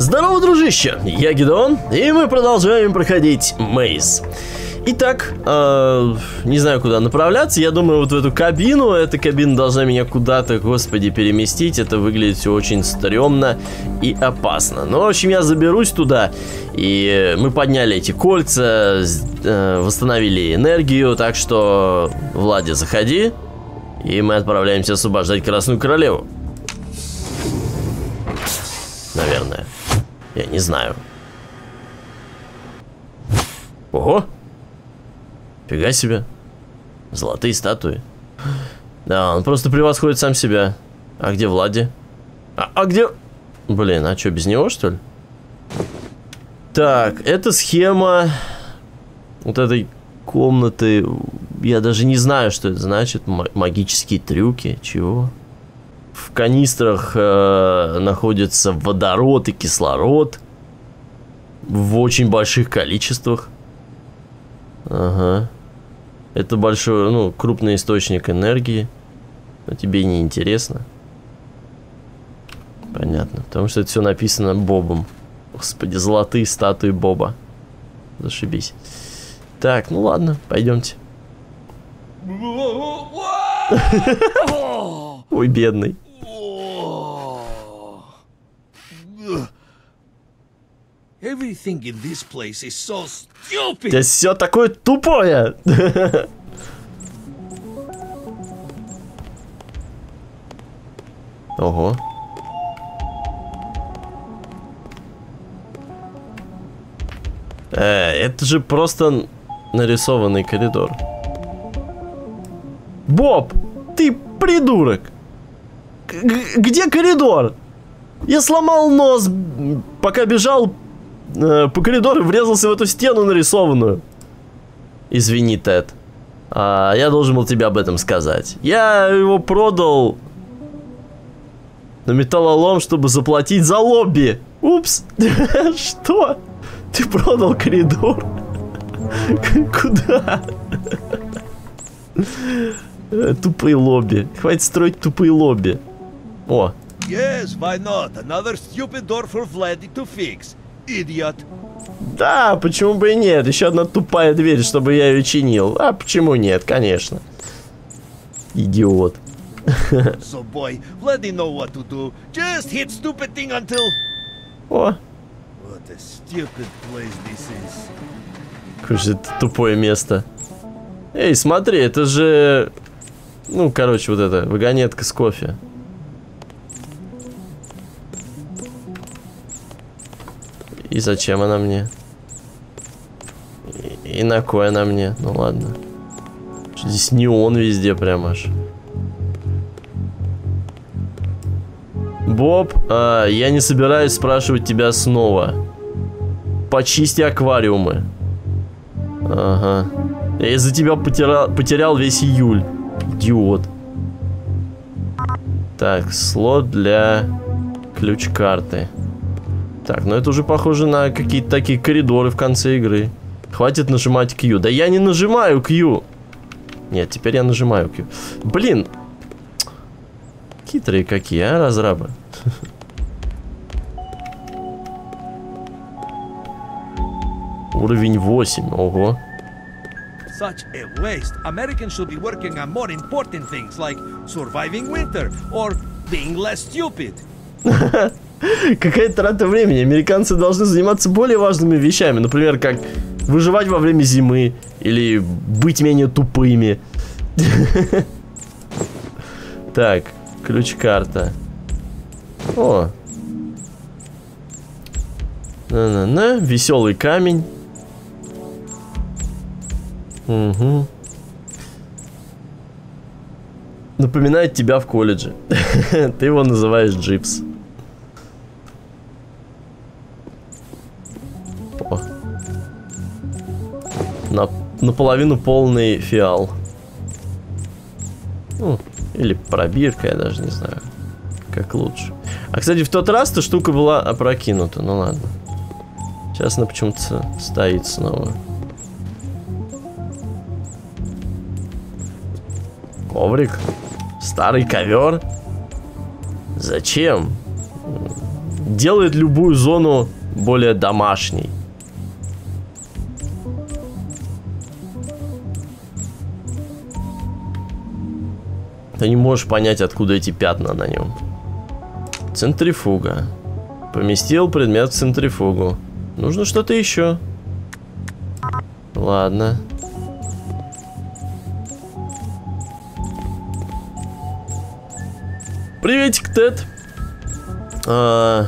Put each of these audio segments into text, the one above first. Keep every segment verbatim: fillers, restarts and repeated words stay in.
Здорово, дружище! Я Гидеон, и мы продолжаем проходить Мейз. Итак, э, не знаю, куда направляться. Я думаю, вот в эту кабину. Эта кабина должна меня куда-то, господи, переместить. Это выглядит все очень стрёмно и опасно. Но, в общем, я заберусь туда. И мы подняли эти кольца, э, восстановили энергию. Так что, Влади, заходи. И мы отправляемся освобождать Красную Королеву. Наверное. Я не знаю. Ого! Фига себе. Золотые статуи. Да, он просто превосходит сам себя. А где Влади? А, а где... Блин, а что, без него, что ли? Так, это схема вот этой комнаты. Я даже не знаю, что это значит. М- магические трюки. Чего? В канистрах э, находится водород и кислород. В очень больших количествах. Ага. Это большой, ну, крупный источник энергии. Но тебе не интересно. Понятно. Потому что это все написано Бобом. Господи, золотые статуи Боба. Зашибись. Так, ну ладно, пойдемте. Ой, бедный. Everything in this place is so stupid. Здесь все такое тупое. Ого. Э, это же просто нарисованный коридор. Боб, ты придурок. Г- где коридор? Я сломал нос, пока бежал э, по коридору и врезался в эту стену нарисованную. Извини, Тед. А, я должен был тебе об этом сказать. Я его продал на металлолом, чтобы заплатить за лобби. Упс. Что? Ты продал коридор? Куда? Тупые лобби. Хватит строить тупые лобби. О. Yes, why not? Another stupid door for Vladdy to fix. Idiot. Да, почему бы и нет? Еще одна тупая дверь, чтобы я ее чинил. А почему нет, конечно. Идиот. So boy, Vladdy know what to do. Just hit stupid thing until... О. What a stupid place this is. Какое же это тупое место. Эй, смотри, это же... Ну, короче, вот это, вагонетка с кофе. И зачем она мне? И, и на кой она мне? Ну ладно. Здесь неон везде прям аж. Боб, а, я не собираюсь спрашивать тебя снова. Почисти аквариумы. Ага. Я из-за тебя потерял, потерял весь июль. Идиот. Так, слот для ключ-карты. Так, ну это уже похоже на какие-то такие коридоры в конце игры. Хватит нажимать Q. Да я не нажимаю Q. Нет, теперь я нажимаю Q. Блин. Хитрые какие, а, разрабы. Уровень восемь, ого. Such a waste. Americans should be working on more important things like surviving winter or being less stupid. Какая трата времени. Американцы должны заниматься более важными вещами. Например, как выживать во время зимы. Или быть менее тупыми. Так, ключ-карта. О. На-на-на. Веселый камень. Угу. Напоминает тебя в колледже. Ты его называешь Джипс. О. На, наполовину полный фиал. Ну, или пробирка, я даже не знаю. Как лучше. А, кстати, в тот раз эта штука была опрокинута. Ну ладно. Сейчас она почему-то стоит снова. Коврик? Старый ковер? Зачем? делает любую зону более домашней. Ты не можешь понять, откуда эти пятна на нем. Центрифуга. Поместил предмет в центрифугу. Нужно что-то еще. Ладно. Приветик, Тед. А...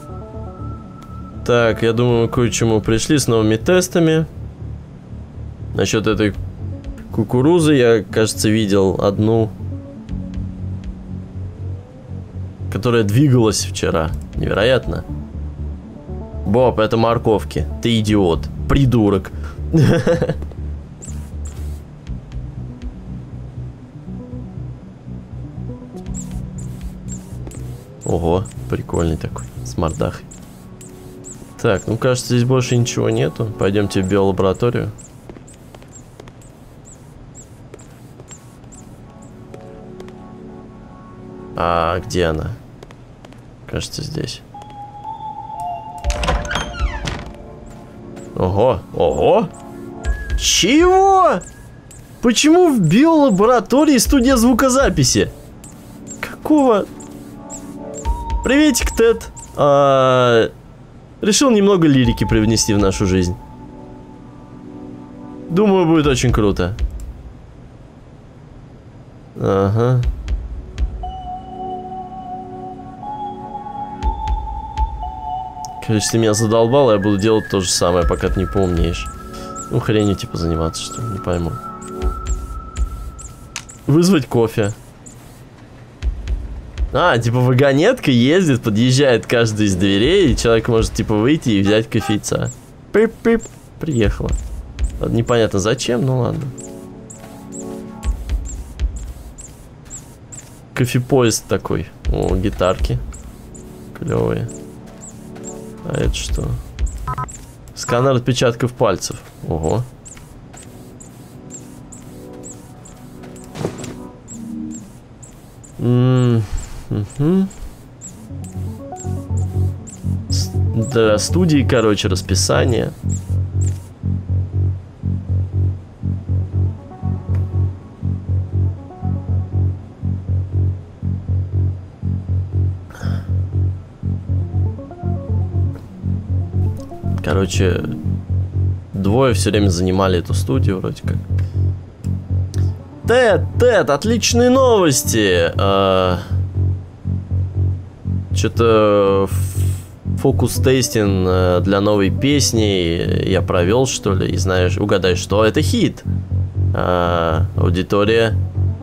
Так, я думаю, мы кое-чему пришли с новыми тестами. Насчет этой кукурузы я, кажется, видел одну, которая двигалась вчера. Невероятно. Боб, это морковки. Ты идиот. Придурок. Ого, прикольный такой. С мордахой. Так, ну кажется, здесь больше ничего нету. Пойдемте в биолабораторию. А где она? Кажется, здесь. Ого, ого. Чего? Почему в биолаборатории студия звукозаписи? Какого? Приветик, Тед. А... Решил немного лирики привнести в нашу жизнь. Думаю, будет очень круто. Ага. Короче, ты меня задолбал, я буду делать то же самое, пока ты не поумнеешь. Ну, хренью типа заниматься, что ли, не пойму. Вызвать кофе. А, типа вагонетка ездит, подъезжает каждый из дверей, и человек может типа выйти и взять кофейца. Пип-пип, приехала. Непонятно зачем, ну ладно. Кофепоезд такой. О, гитарки. Клевые. А это что? Сканер отпечатков пальцев. Ого. М-м-м. Угу. Да, студии, короче, расписание. Короче, двое все время занимали эту студию, вроде как. Тед, Тед, отличные новости. А... Что-то фокус-тестинг для новой песни я провел, что ли, и знаешь, угадай, что это хит. А, аудитория.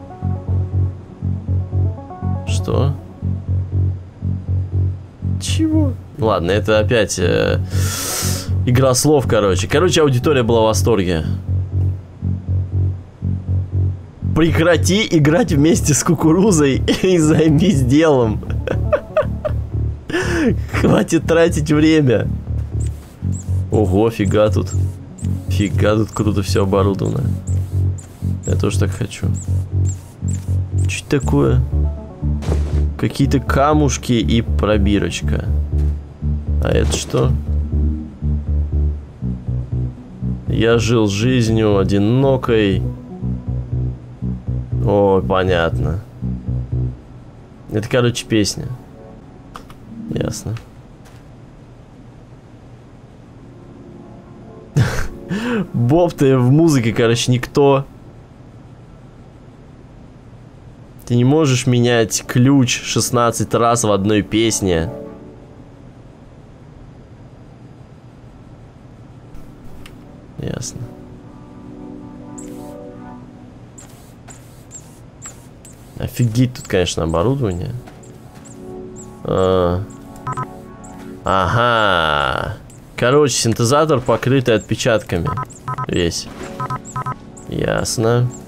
Что? Чего? Ладно, это опять э, игра слов, короче. Короче, аудитория была в восторге. Прекрати играть вместе с кукурузой и займись делом. Хватит тратить время. Ого, фига тут. Фига тут круто все оборудовано. Я тоже так хочу. Что это такое? Какие-то камушки и пробирочка. А это что? Я жил жизнью одинокой. О, понятно. Это, короче, песня. Ясно. Боб, ты в музыке, короче, никто. Ты не можешь менять ключ шестнадцать раз в одной песне. Ясно. Офигеть, тут, конечно, оборудование. А... Ага. Короче, синтезатор покрытый отпечатками. Весь. Ясно.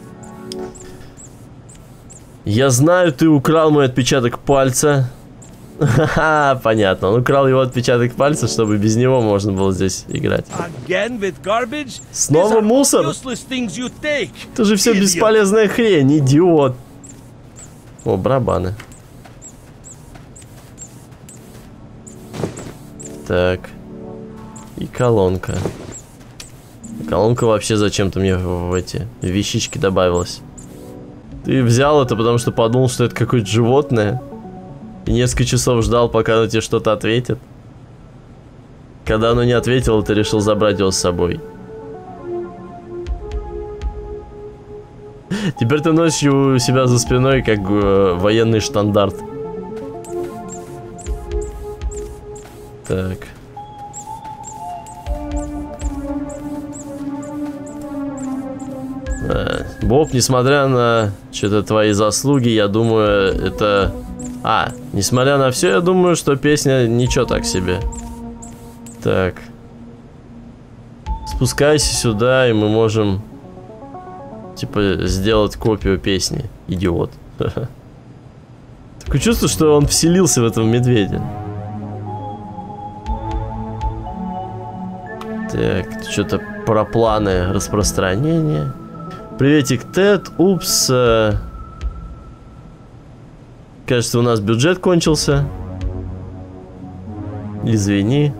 Я знаю, ты украл мой отпечаток пальца. Ха-ха, понятно. Он украл его отпечаток пальца, чтобы без него можно было здесь играть. Снова мусор? Это же все бесполезная хрень, идиот. О, барабаны. Так. И колонка. Колонка вообще зачем-то мне в эти вещички добавилась. Ты взял это, потому что подумал, что это какое-то животное. И несколько часов ждал, пока оно тебе что-то ответит. Когда оно не ответило, ты решил забрать его с собой. Теперь ты носишь у себя за спиной как э, военный штандарт. Так. А, Боб, несмотря на что-то твои заслуги, я думаю, это... А, несмотря на все, я думаю, что песня ничего так себе. Так. Спускайся сюда, и мы можем... Типа, сделать копию песни. Идиот. Такое чувство, что он вселился в этого медведя. Так, что-то про планы распространения. Приветик, Тед. Упс. Э... Кажется, у нас бюджет кончился. Извини.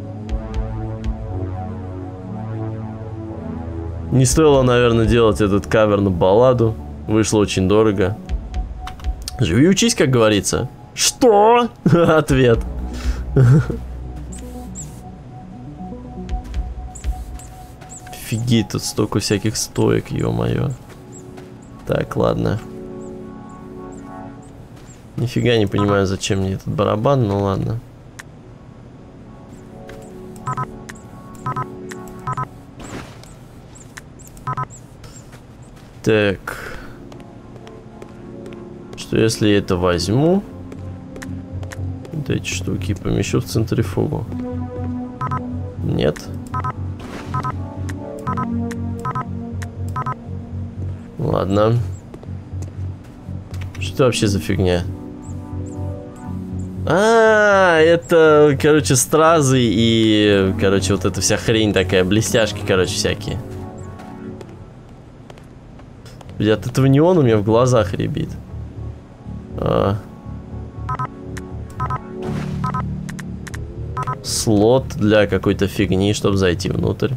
Не стоило, наверное, делать этот кавер на балладу. Вышло очень дорого. Живи, учись, как говорится. Что? Ответ. Офигеть, тут столько всяких стоек, ё-моё. Так, ладно. Нифига не понимаю, зачем мне этот барабан, ну ладно. Так. Что если я это возьму? Вот эти штуки помещу в центрифугу. Нет. Ладно. Что вообще за фигня? А, это, короче, стразы и, короче, вот эта вся хрень такая, блестяшки, короче, всякие. От этого неона у меня в глазах рябит. А. Слот для какой-то фигни, чтобы зайти внутрь.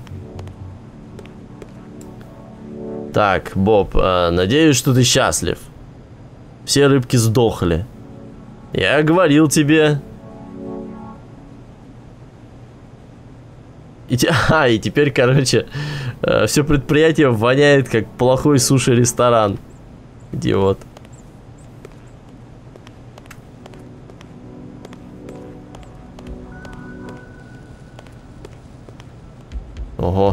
Так, Боб, а, надеюсь, что ты счастлив. Все рыбки сдохли. Я говорил тебе. И, те... а, и теперь, короче, э, все предприятие воняет как плохой суши-ресторан. Идиот. Ого.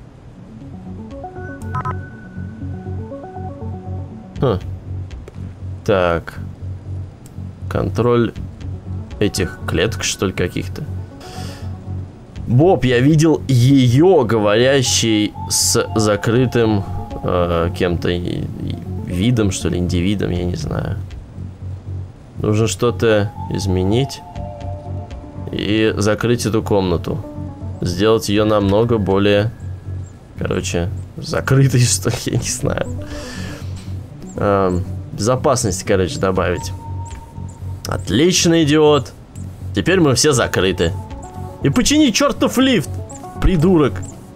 Хм. Так. Контроль этих клеток, что ли, каких-то. Боб, я видел ее, говорящей с закрытым э, кем-то видом, что ли, индивидом, я не знаю. Нужно что-то изменить и закрыть эту комнату. Сделать ее намного более, короче, закрытой, что ли, я не знаю. Э, безопасности, короче, добавить. Отлично, идиот. Теперь мы все закрыты. И почини чертов лифт, придурок.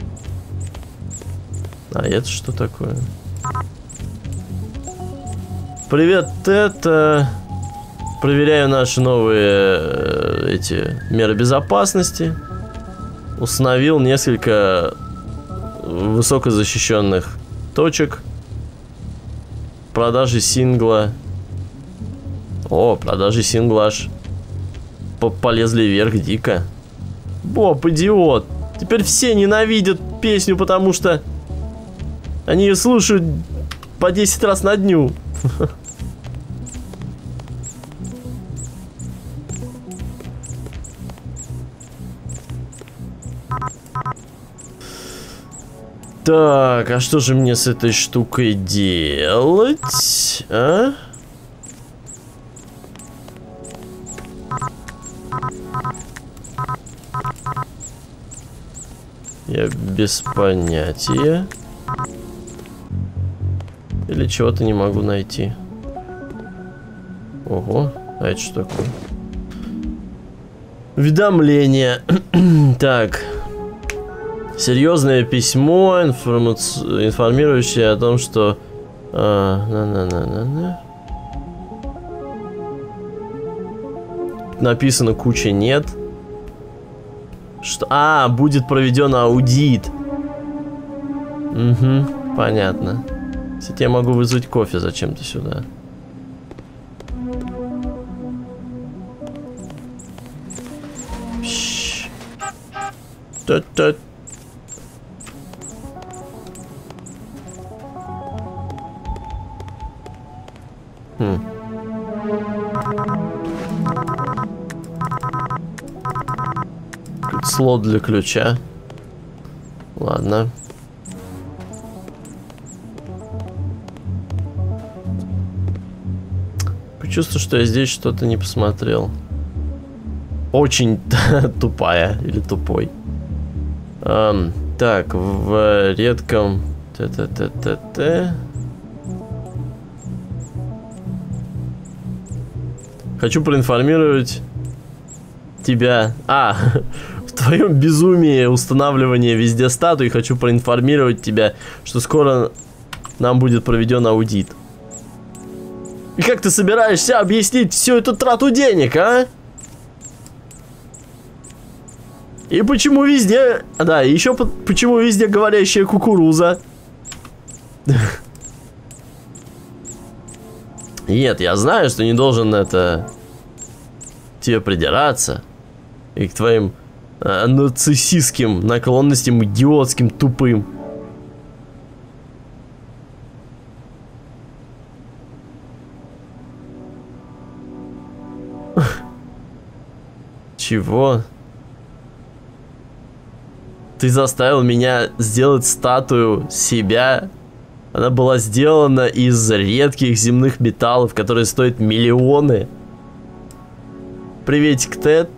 А это что такое? Привет, Тед. Проверяю наши новые эти меры безопасности. Установил несколько высокозащищенных точек. Продажи сингла. О, продажи сингла аж полезли вверх дико. Боб, идиот. Теперь все ненавидят песню, потому что они ее слушают по десять раз на дню. Так, а что же мне с этой штукой делать? А? Я без понятия. Или чего-то не могу найти. Ого, а это что такое? Уведомление. Так. Серьезное письмо, информаци... информирующее о том, что... А, на -на -на -на -на. Написано куча нет. Что? А, будет проведен аудит. Угу, понятно. Кстати, я могу вызвать кофе зачем-то сюда. Та-та. Хм. Слот для ключа. Ладно. Чувствую, что я здесь что-то не посмотрел. Очень тупая или тупой. Um, так, в редком т-т-т-т-т. Хочу проинформировать тебя. А, в твоем безумии устанавливания везде статуи хочу проинформировать тебя, что скоро нам будет проведен аудит. И как ты собираешься объяснить всю эту трату денег, а? И почему везде... Да, и еще почему везде говорящая кукуруза? Нет, я знаю, что не должен это... тебе придираться. И к твоим э, нацистским наклонностям, идиотским, тупым. Чего? Ты заставил меня сделать статую себя. Она была сделана из редких земных металлов, которые стоят миллионы. Приветик, Тед.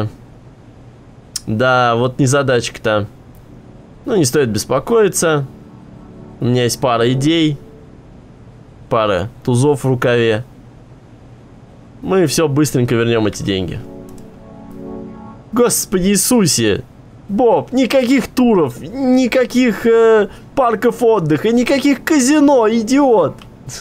Да, вот незадачка-то. Ну, не стоит беспокоиться. У меня есть пара идей. Пара тузов в рукаве. Мы все быстренько вернем эти деньги. Господи Иисусе! Боб, никаких туров, никаких э, парков отдыха, никаких казино, идиот!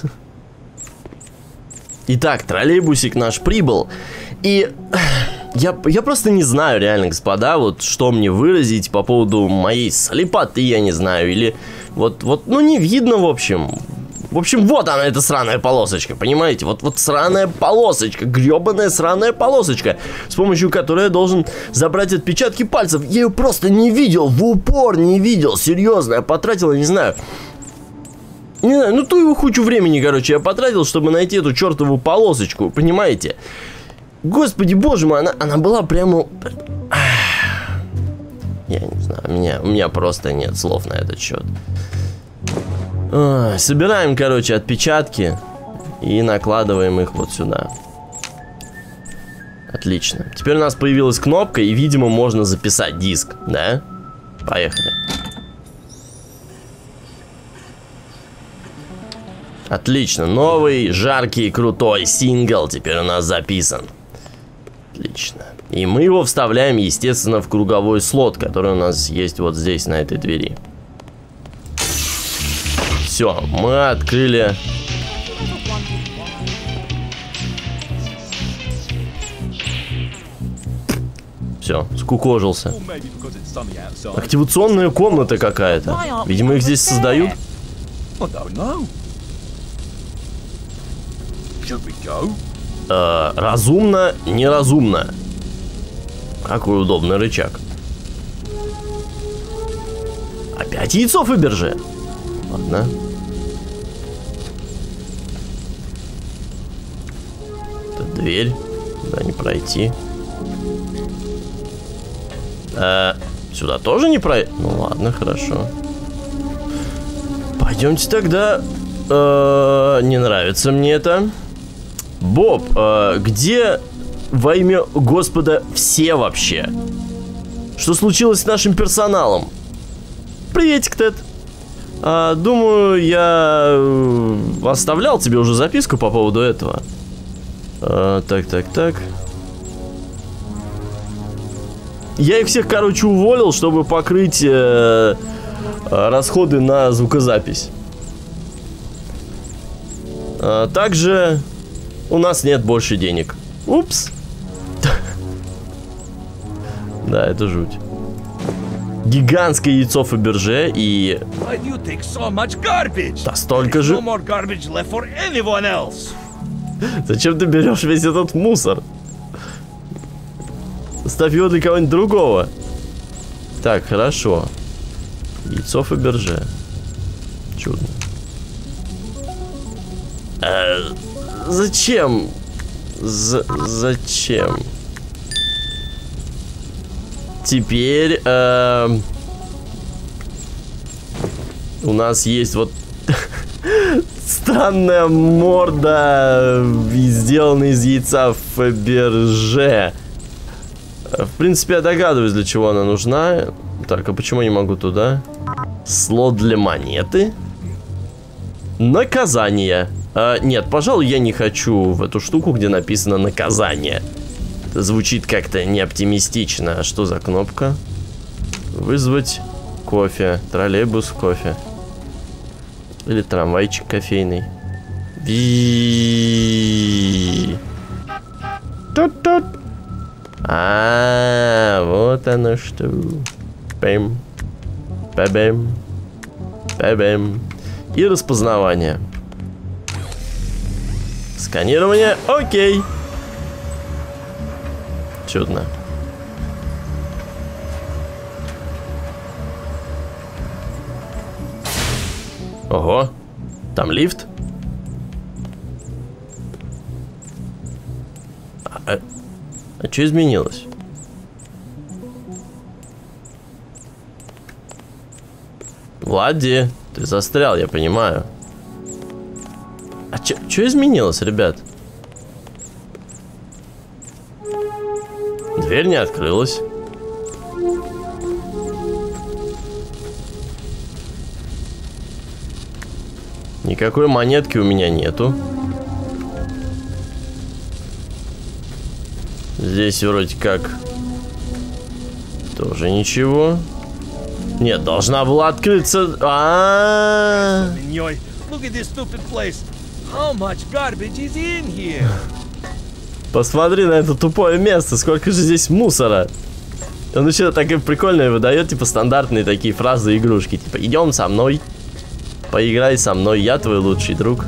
Итак, троллейбусик наш прибыл. И я, я просто не знаю, реально, господа, вот что мне выразить по поводу моей слепоты, я не знаю. Или вот, вот, ну не видно, в общем. В общем, вот она, эта сраная полосочка, понимаете? Вот, вот сраная полосочка, гребаная сраная полосочка, с помощью которой я должен забрать отпечатки пальцев. Я ее просто не видел, в упор не видел, серьезно. Я потратил, я не знаю, не знаю, ну ту его кучу времени, короче, я потратил, чтобы найти эту чертову полосочку, понимаете? Господи, боже мой, она, она была прямо... Я не знаю, у меня, у меня просто нет слов на этот счет. Ой, собираем, короче, отпечатки и накладываем их вот сюда. Отлично. Теперь у нас появилась кнопка, и, видимо, можно записать диск, да? Поехали. Отлично. Новый, жаркий, крутой сингл теперь у нас записан. Отлично. И мы его вставляем, естественно, в круговой слот, который у нас есть вот здесь, на этой двери. Все, мы открыли. Все, скукожился. Активационная комната какая-то. Видимо, их здесь создают. Э, разумно, неразумно. Какой удобный рычаг. Опять яйцо Фаберже. Ладно. Это дверь. Туда не пройти. Э, сюда тоже не пройти? Ну ладно, хорошо. Пойдемте тогда. Э, не нравится мне это. Боб, э, где во имя Господа все вообще? Что случилось с нашим персоналом? Приветик, Тед. А, думаю, я оставлял тебе уже записку по поводу этого. А, так, так, так. Я их всех, короче, уволил, чтобы покрыть э, расходы на звукозапись. А также у нас нет больше денег. Упс. Да, это жуть. Гигантское яйцо Фаберже и... Да столько же... Зачем ты берешь весь этот мусор? Ставь его для кого-нибудь другого. Так, хорошо. Яйцо Фаберже. Чудно. Э, зачем? З зачем? Теперь э, у нас есть вот странная морда, сделанная из яйца Фаберже. В принципе, я догадываюсь, для чего она нужна. Так, а почему я не могу туда? Слот для монеты. Наказание. А, нет, пожалуй, я не хочу в эту штуку, где написано наказание. Это звучит как-то неоптимистично. А что за кнопка? Вызвать кофе. Троллейбус кофе. Или трамвайчик кофейный. Ви. Тут-тут. А, вот оно что. Бэм. Бэм. Бэм. И распознавание. Сканирование. Окей. Чудно. Ого. Там лифт. А, а что изменилось? Влади, ты застрял, я понимаю. А что изменилось, ребят? Дверь не открылась. Никакой монетки у меня нету. Здесь вроде как тоже ничего. Нет, должна была открыться. А, -а, -а. Посмотри на это тупое место, сколько же здесь мусора. Он еще так и прикольно выдает, типа, стандартные такие фразы игрушки. Типа, идем со мной, поиграй со мной, я твой лучший друг.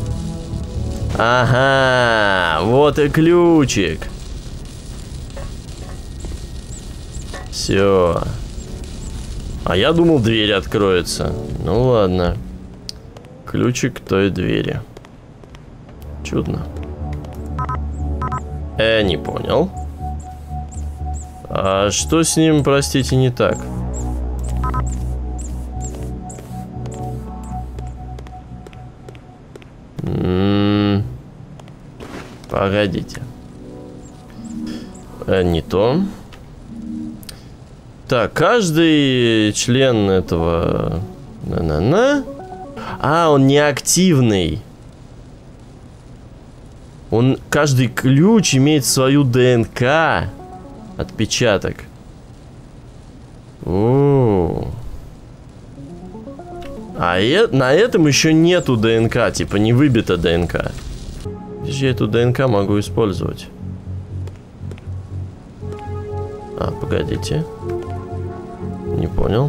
Ага, вот и ключик. Все. А я думал, дверь откроется. Ну ладно. Ключик к той двери. Чудно. Э, не понял. А что с ним, простите, не так? М-м-м. Погодите. Э, не то. Так, каждый член этого... На-на-на. А, он неактивный. Он, каждый ключ имеет свою ДНК. Отпечаток. О-о-о. А э, на этом еще нету ДНК. Типа не выбита ДНК. Где же я эту ДНК могу использовать? А, погодите. Не понял.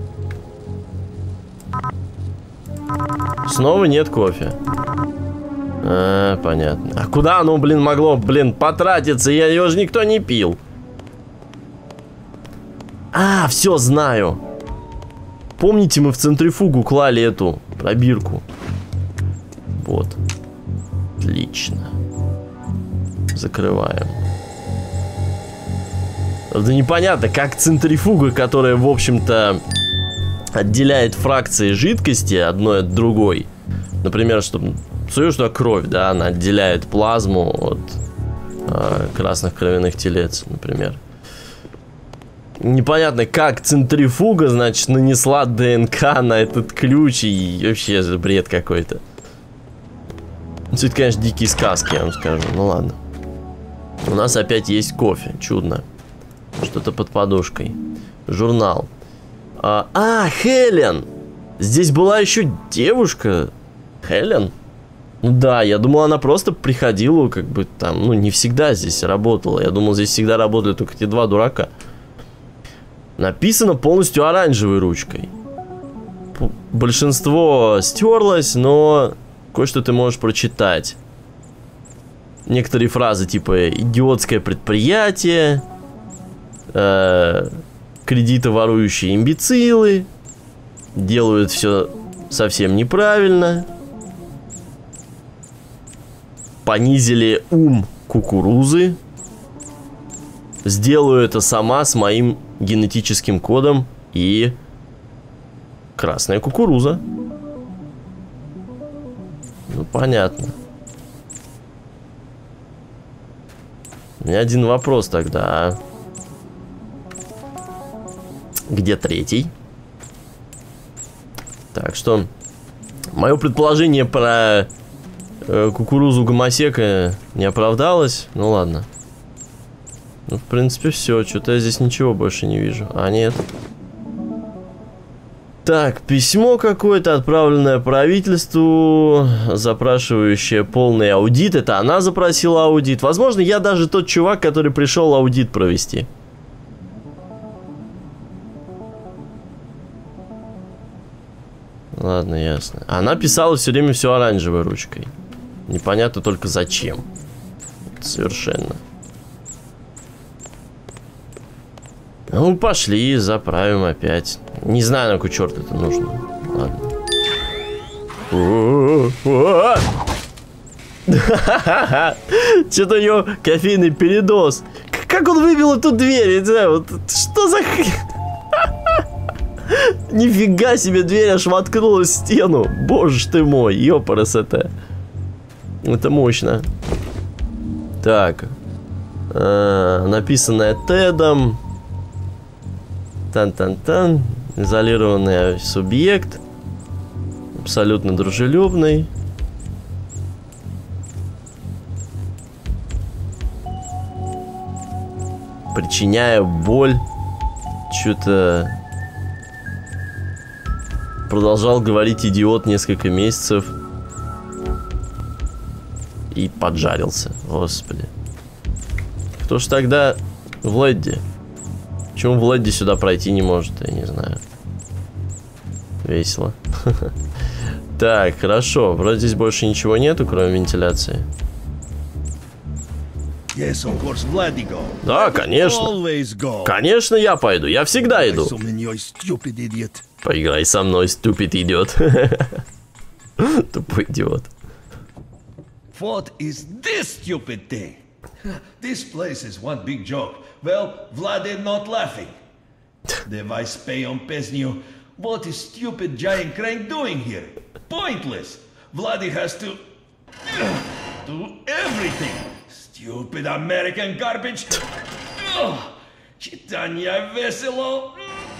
Снова нет кофе. А, понятно. А куда оно, блин, могло, блин, потратиться? Я его же никто не пил. А, все, знаю. Помните, мы в центрифугу клали эту пробирку? Вот. Отлично. Закрываем. Да непонятно, как центрифуга, которая, в общем-то, отделяет фракции жидкости одной от другой. Например, чтобы суешь туда кровь, да, она отделяет плазму от э, красных кровяных телец, например. Непонятно, как центрифуга, значит, нанесла ДНК на этот ключ, и вообще бред какой-то. Это, конечно, дикие сказки, я вам скажу. Ну ладно. У нас опять есть кофе, чудно. Что-то под подушкой. Журнал. А, а, Хелен! Здесь была еще девушка. Хелен? Ну да, я думал, она просто приходила, как бы там, ну не всегда здесь работала. Я думал, здесь всегда работали только эти два дурака. Написано полностью оранжевой ручкой. Большинство стерлось, но кое-что ты можешь прочитать. Некоторые фразы типа идиотское предприятие, э, кредитоворующие имбецилы, делают все совсем неправильно, понизили ум кукурузы, сделаю это сама с моим генетическим кодом и красная кукуруза. Ну, понятно. У меня один вопрос тогда. Где третий? Так что мое предположение про э, кукурузу гомосека не оправдалось. Ну ладно. Ну, в принципе, все. Что-то я здесь ничего больше не вижу. А, нет. Так, письмо какое-то, отправленное правительству, запрашивающее полный аудит. Это она запросила аудит. Возможно, я даже тот чувак, который пришел аудит провести. Ладно, ясно. Она писала все время все оранжевой ручкой. Непонятно только зачем. Совершенно. Ну, пошли, заправим опять. Не знаю, на какой черт это нужно. Ладно. Что-то у него кофейный передоз. Как он выбил эту дверь? Я не знаю, вот что за хрень? Нифига себе, дверь аж воткнула в стену. Боже ты мой, ёпарас это. Это мощно. Так. А, написанное Тедом. Тан-тан-тан. Изолированный субъект. Абсолютно дружелюбный. Причиняя боль. Что-то... Продолжал говорить идиот несколько месяцев. И поджарился. Господи. Кто ж тогда Влади? Почему Влади сюда пройти не может? Я не знаю. Весело. Так, хорошо. Вроде здесь больше ничего нету, кроме вентиляции. Yes, of course, Vladdy go. Да, конечно. Always go. Конечно, я пойду. Я всегда иду. So many, you stupid idiot. Поиграй со мной, ступид идиот. Тупой идиот. What is this stupid thing? This place is one big joke. Well, Vladdy not laughing. Device pay on Pesnio. What is stupid giant crank doing here? Pointless. Vladdy has to do everything. Stupid American garbage. Читание весело.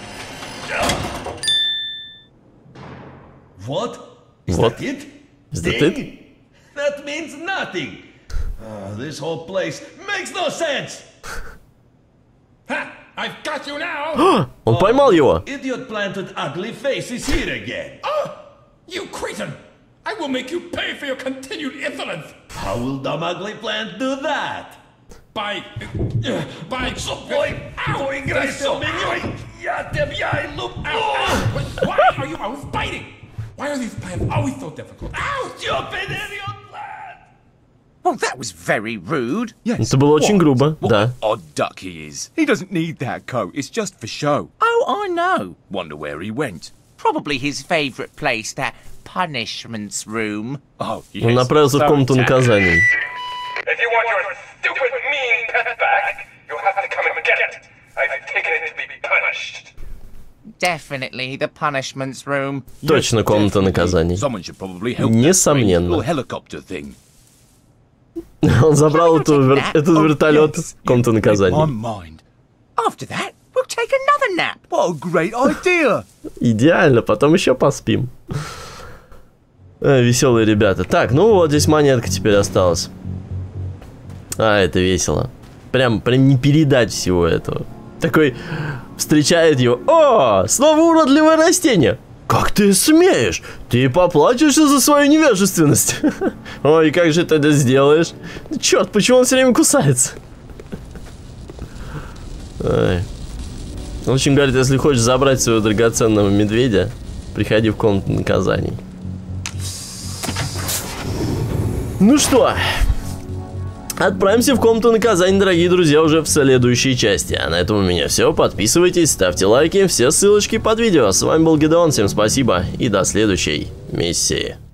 What? Is What? that it? Is that Ding? it? That means nothing. Uh, this whole place makes no sense. Ha! I've got you now! Он поймал его. Idiot planted ugly face is here again. Oh! You cretin! I will make you pay for your continued insolence! How will dumb ugly plant do that? By... by... Сухой, поиграй со мной, я тебя люблю. Ow! Why are you always biting? Why are these plants always so difficult? Ow! Stupid idiot plant. Well, that was very rude. Yes. Это было очень грубо, What да. an odd duck he is. He doesn't need that coat. It's just for show. Oh, I know. Wonder where he went. Probably his favourite place, that punishments room. Oh, yes. Он направился в So комнату sad. наказаний. If you want your stupid, mean pet back, you'll have to come and get it. I've taken it to be punished. Definitely the punishments room. Точно комната наказаний. Someone should probably help Несомненно. that strange little helicopter thing. Он забрал эту вер- этот вертолет Yes, в комнату you read my наказаний. mind. After that, we'll take another nap. What a great idea. Идеально, потом еще поспим. Э, веселые ребята. Так, ну вот здесь монетка теперь осталась. А, это весело. Прям, прям не передать всего этого. Такой встречает его. О, снова уродливое растение. Как ты смеешь? Ты поплатишься за свою невежественность. Ой, как же ты это сделаешь? Черт, почему он все время кусается? Ой. В общем, говорит, если хочешь забрать своего драгоценного медведя, приходи в комнату наказаний. Ну что, отправимся в комнату наказаний, дорогие друзья, уже в следующей части. А на этом у меня все. Подписывайтесь, ставьте лайки, все ссылочки под видео. С вами был Гидеон, всем спасибо и до следующей миссии.